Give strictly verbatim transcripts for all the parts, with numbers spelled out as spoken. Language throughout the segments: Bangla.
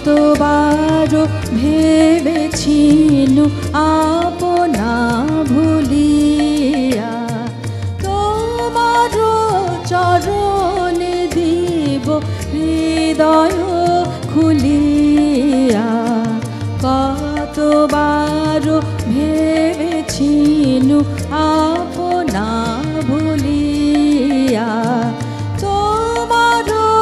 কতবার ভেবেছিনু আপনা ভুলিয়া তোমার চরণে দিব হৃদয় খুলিয়া কতবার ভেবেছিনু আপনা ভুলিয়া তোমার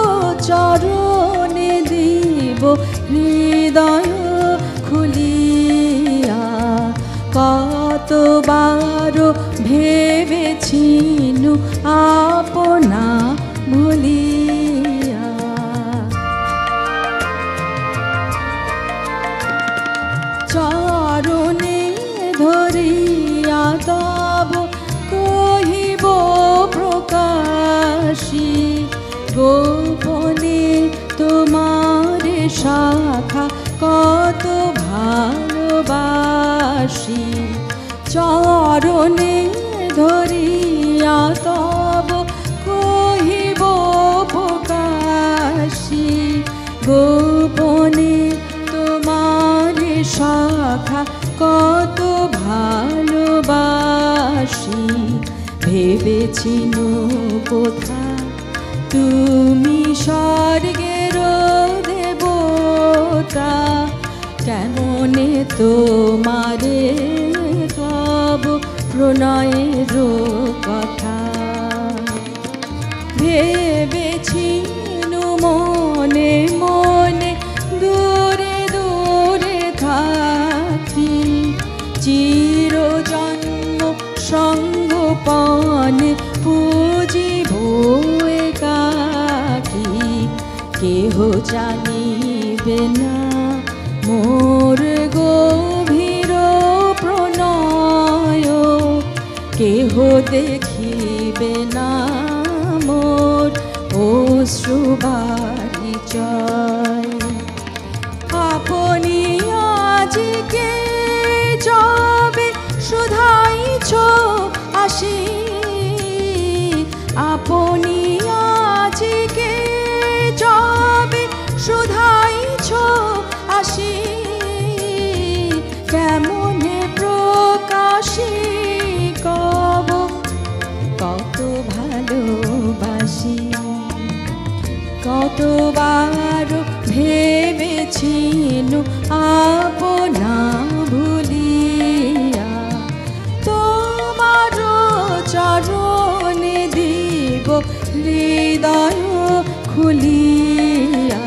চরণে দিব হৃদয় খুলিয়া কতবার ভেবেছিনু আপনা ভুলিয়া চরণে ধরিয়া তব কহিব প্রকাশী গোপনে তোমার শাখা কত ভালোবাসি চরণে ধরিয়া তব কহিব প্রকাশী গোপনে তোমার শাখা কত ভালোবাসি ভেবেছিনু কোথা তুমি স্বর্গের দেবতা কেমনে তোমারে কব প্রণয়ের কথা ভেবেছিনু মনে মনে দূরে দূরে থাকি চিরজন্ম সঙ্গোপনে পুজিব একাকী কেহ জানিবে না মোর গভীর প্রণয় কেহ দেখিবে না মোর অশ্রুবারিচয় আপনি আজকে যবে শুধাইছ আসি আপনি আজকে যবে শুধাইছ আসি কেমনে প্রকাশী কব কত ভালোবাসি কতবার ভেবেছিনু আপনা ভুলিয়া তোমার চরণে দিব হৃদয় খুলিয়া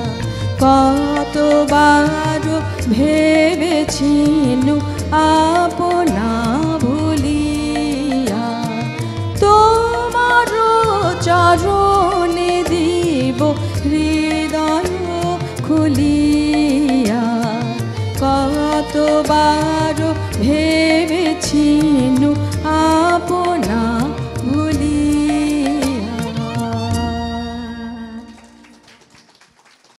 কতবার ভেবেছিনু আপনা ভুলিয়া তোমার চরণে দিব হৃদয় খুলিয়া কতবার ভেবেছিনু আপনা